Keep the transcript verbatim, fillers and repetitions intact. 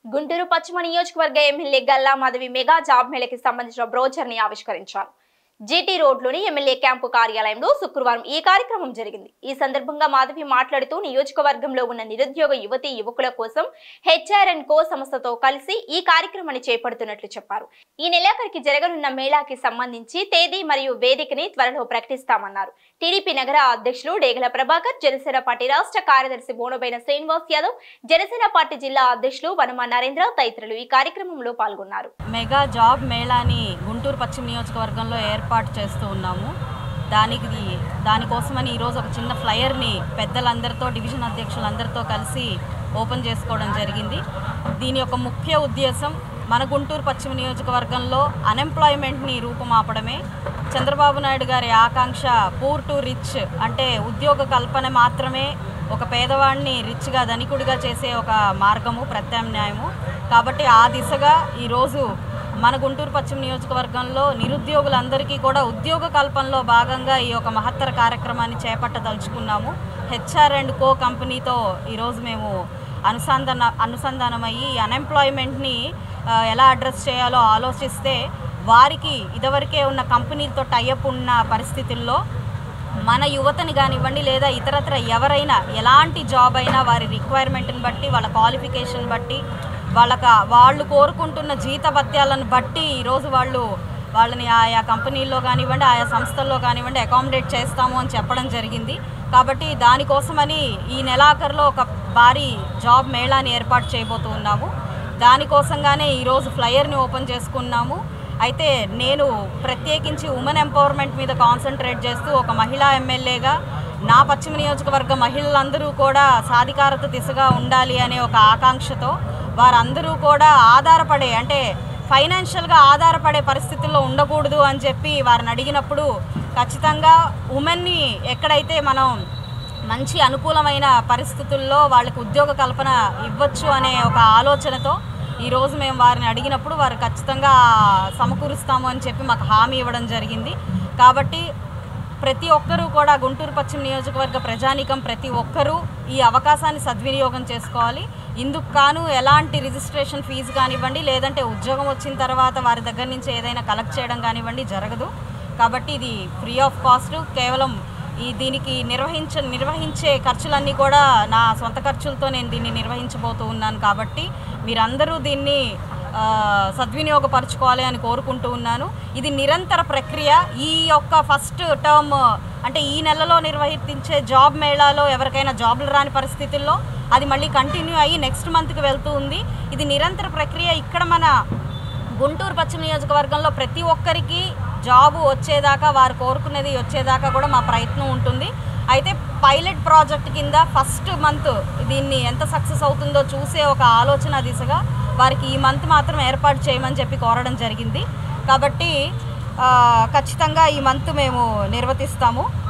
గుంటూరు పశ్చిమ నియోజకవర్గ MLA Galla Madhavi mega job మేళకి సంబంధించిన బ్రోచర్ ని ఆవిష్కరించారు. జీటీ రోడ్లోని ఎమ్మెల్యే క్యాంపు కార్యాలయంలో శుక్రవారం ఈ కార్యక్రమం జరిగింది. ఈ సందర్భంగా మాధవి మాట్లాడుతూ నియోజకవర్గంలో ఉన్న నిరుద్యోగ యువతి యువకుల కోసం హెచ్ఆర్ అండ్ కో సంస్థతో కలిసి ఈ కార్యక్రమాన్ని చేపడుతున్నట్లు చెప్పారు. ఈ నెలాఖరికి జరగనున్న మేళాకి సంబంధించి తేదీ మరియు వేదికని త్వరలో ప్రకటిస్తామన్నారు. టీడీపీ నగర అధ్యక్షులు డేగల ప్రభాకర్, జనసేన పార్టీ రాష్ట్ర కార్యదర్శి బోనబైన శ్రీనివాస్ యాదవ్, జనసేన పార్టీ జిల్లా అధ్యక్షులు వనమ నరేంద్ర తదితరులు ఈ కార్యక్రమంలో పాల్గొన్నారు. మెగా జాబ్ మేళాని గుంటూరు పశ్చిమ నియోజకవర్గంలో ఏర్పాటు చేస్తూ ఉన్నాము. దానికి దానికోసమని ఈరోజు ఒక చిన్న ఫ్లయర్ని పెద్దలందరితో, డివిజన్ అధ్యక్షులందరితో కలిసి ఓపెన్ చేసుకోవడం జరిగింది. దీని యొక్క ముఖ్య ఉద్దేశం మన గుంటూరు పశ్చిమ నియోజకవర్గంలో అన్ఎంప్లాయ్మెంట్ని రూపుమాపడమే. చంద్రబాబు నాయుడు గారి ఆకాంక్ష పూర్ టు రిచ్, అంటే ఉద్యోగ కల్పన మాత్రమే ఒక పేదవాడిని రిచ్గా ధనికుడిగా చేసే ఒక మార్గము, ప్రత్యామ్నాయము. కాబట్టి ఆ దిశగా ఈరోజు మన గుంటూరు పశ్చిమ నియోజకవర్గంలో నిరుద్యోగులందరికీ కూడా ఉద్యోగ కల్పనలో భాగంగా ఈ యొక్క మహత్తర కార్యక్రమాన్ని చేపట్టదలుచుకున్నాము. హెచ్ఆర్ అండ్ కో కంపెనీతో ఈరోజు మేము అనుసంధాన అనుసంధానమయ్యి అన్ఎంప్లాయ్మెంట్ని ఎలా అడ్రస్ చేయాలో ఆలోచిస్తే వారికి ఇదివరకే ఉన్న కంపెనీలతో టైఅప్ ఉన్న పరిస్థితుల్లో మన యువతని కానివ్వండి లేదా ఇతరత్ర ఎవరైనా ఎలాంటి జాబ్ అయినా వారి రిక్వైర్మెంట్ని బట్టి, వాళ్ళ క్వాలిఫికేషన్ బట్టి, వాళ్ళక వాళ్ళు కోరుకుంటున్న జీతభత్యాలను బట్టి ఈరోజు వాళ్ళు వాళ్ళని ఆయా కంపెనీల్లో కానివ్వండి, ఆయా సంస్థల్లో కానివ్వండి అకామిడేట్ చేస్తాము అని చెప్పడం జరిగింది. కాబట్టి దానికోసమని ఈ నెలాఖరులో ఒక భారీ జాబ్ మేళాని ఏర్పాటు చేయబోతూ ఉన్నాము. దానికోసంగానే ఈరోజు ఫ్లయర్ని ఓపెన్ చేసుకున్నాము. అయితే నేను ప్రత్యేకించి ఉమెన్ ఎంపవర్మెంట్ మీద కాన్సన్ట్రేట్ చేస్తూ ఒక మహిళా ఎమ్మెల్యేగా నా పశ్చిమ నియోజకవర్గ మహిళలందరూ కూడా సాధికారత దిశగా ఉండాలి అనే ఒక ఆకాంక్షతో వారందరూ కూడా ఆధారపడే, అంటే ఫైనాన్షియల్గా ఆధారపడే పరిస్థితుల్లో ఉండకూడదు అని చెప్పి వారిని అడిగినప్పుడు ఖచ్చితంగా ఉమెన్ని ఎక్కడైతే మనం మంచి అనుకూలమైన పరిస్థితుల్లో వాళ్ళకి ఉద్యోగ కల్పన ఇవ్వచ్చు అనే ఒక ఆలోచనతో ఈరోజు మేము వారిని అడిగినప్పుడు వారు ఖచ్చితంగా సమకూరుస్తాము అని చెప్పి మాకు హామీ ఇవ్వడం జరిగింది. కాబట్టి ప్రతి ఒక్కరూ కూడా గుంటూరు పశ్చిమ నియోజకవర్గ ప్రజానీకం ప్రతి ఒక్కరూ ఈ అవకాశాన్ని సద్వినియోగం చేసుకోవాలి. ఇందుకు కాను ఎలాంటి రిజిస్ట్రేషన్ ఫీజు కానివ్వండి, లేదంటే ఉద్యోగం వచ్చిన తర్వాత వారి దగ్గర నుంచి ఏదైనా కలెక్ట్ చేయడం కానివ్వండి జరగదు. కాబట్టి ఇది ఫ్రీ ఆఫ్ కాస్ట్. కేవలం ఈ దీనికి నిర్వహించ నిర్వహించే ఖర్చులన్నీ కూడా నా సొంత ఖర్చులతో నేను దీన్ని నిర్వహించబోతూ ఉన్నాను. కాబట్టి మీరందరూ దీన్ని సద్వినియోగపరచుకోవాలి అని కోరుకుంటూ ఉన్నాను. ఇది నిరంతర ప్రక్రియ. ఈ యొక్క ఫస్ట్ టర్మ్ అంటే ఈ నెలలో నిర్వహించే జాబ్ మేళాలో ఎవరికైనా జాబ్లు రాని పరిస్థితుల్లో అది మళ్ళీ కంటిన్యూ అయ్యి నెక్స్ట్ మంత్కి వెళ్తూ ఉంది. ఇది నిరంతర ప్రక్రియ. ఇక్కడ మన గుంటూరు పశ్చిమ నియోజకవర్గంలో ప్రతి ఒక్కరికి జాబు వచ్చేదాకా, వారు కోరుకునేది వచ్చేదాకా కూడా మా ప్రయత్నం ఉంటుంది. అయితే పైలట్ ప్రాజెక్ట్ కింద ఫస్ట్ మంత్ దీన్ని ఎంత సక్సెస్ అవుతుందో చూసే ఒక ఆలోచన దిశగా వారికి ఈ మంత్ మాత్రం ఏర్పాటు చేయమని చెప్పి కోరడం జరిగింది. కాబట్టి ఖచ్చితంగా ఈ మంత్ మేము నిర్వర్తిస్తాము.